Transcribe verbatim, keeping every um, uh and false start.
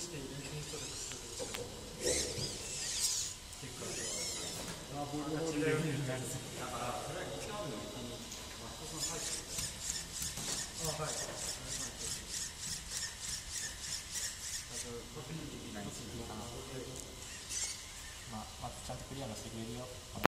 してインストールすると結果あボールホールでだからそれは一番の一にマスコさん入ってるあはい確認できないしまあまずちゃんとクリアもしてくれるよ。